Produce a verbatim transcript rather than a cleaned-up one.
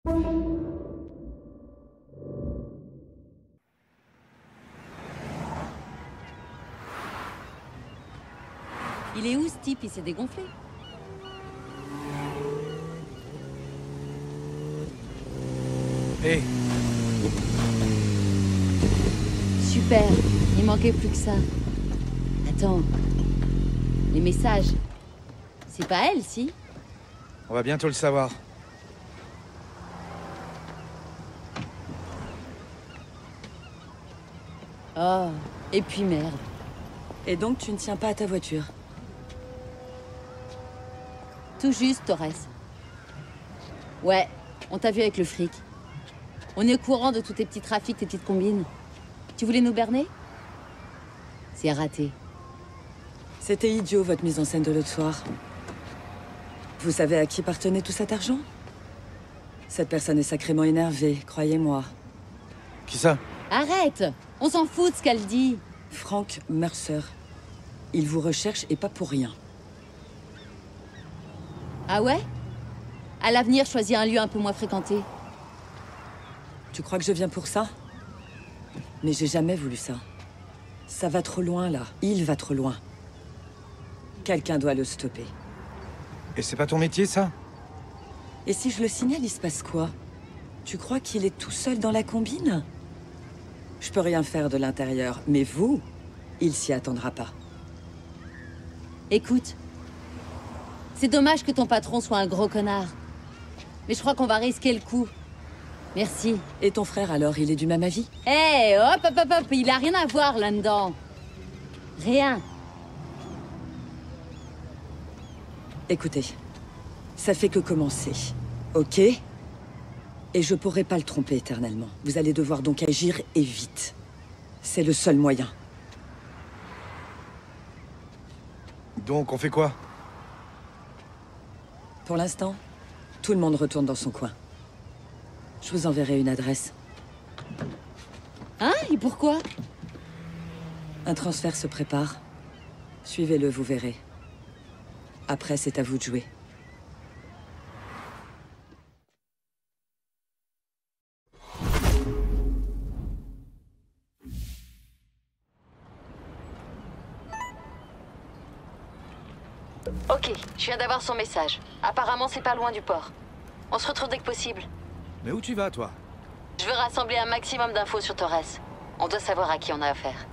Il est où ce type? Il s'est dégonflé. Hé hey. Super, il manquait plus que ça. Attends, les messages, c'est pas elle, si? On va bientôt le savoir. Oh, et puis merde. Et donc tu ne tiens pas à ta voiture? Tout juste, Torres. Ouais, on t'a vu avec le fric. On est au courant de tous tes petits trafics, tes petites combines. Tu voulais nous berner? C'est raté. C'était idiot, votre mise en scène de l'autre soir. Vous savez à qui appartenait tout cet argent? Cette personne est sacrément énervée, croyez-moi. Qui ça? Arrête! On s'en fout de ce qu'elle dit. Frank Mercer. Il vous recherche et pas pour rien. Ah ouais? À l'avenir, choisis un lieu un peu moins fréquenté. Tu crois que je viens pour ça? Mais j'ai jamais voulu ça. Ça va trop loin, là. Il va trop loin. Quelqu'un doit le stopper. Et c'est pas ton métier, ça? Et si je le signale, il se passe quoi? Tu crois qu'il est tout seul dans la combine? Je peux rien faire de l'intérieur, mais vous, il s'y attendra pas. Écoute, c'est dommage que ton patron soit un gros connard. Mais je crois qu'on va risquer le coup. Merci. Et ton frère, alors, il est du même avis? Hé, hey, hop, hop, hop, hop, il a rien à voir là-dedans. Rien. Écoutez, ça fait que commencer, ok? Et je pourrai pas le tromper éternellement. Vous allez devoir donc agir, et vite. C'est le seul moyen. Donc, on fait quoi? Pour l'instant, tout le monde retourne dans son coin. Je vous enverrai une adresse. Hein? Et pourquoi? Un transfert se prépare. Suivez-le, vous verrez. Après, c'est à vous de jouer. Ok, je viens d'avoir son message. Apparemment, c'est pas loin du port. On se retrouve dès que possible. Mais où tu vas, toi? Je veux rassembler un maximum d'infos sur Torres. On doit savoir à qui on a affaire.